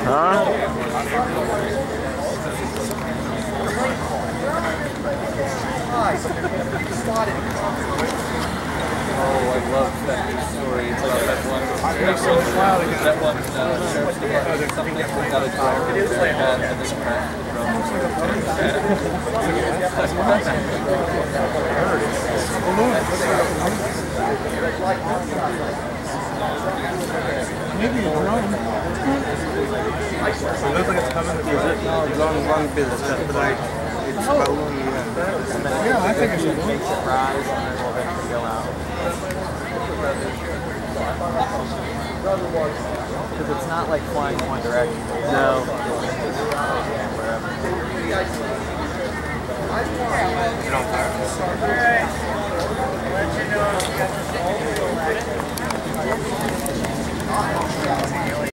Huh? Oh, I love that news story. It's about that one. That one sheriff's department, something that got a drone in their head and then crashed the drone. Maybe a drone. It looks like it's coming. No, it's on one business, but like, it's balloon, Yeah, I think it's a balloon. Makes it rise and then we'll eventually go out. Because it's not like flying in one direction. No. Wherever.